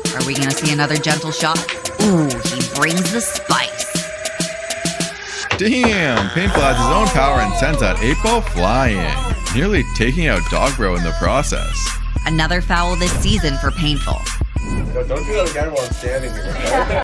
Are we gonna see another gentle shot? Ooh, he brings the spice. Damn! Painful adds his own power and sends that 8-ball flying, nearly taking out Dogbro in the process. Another foul this season for Painful. No, don't do that again while I'm standing here.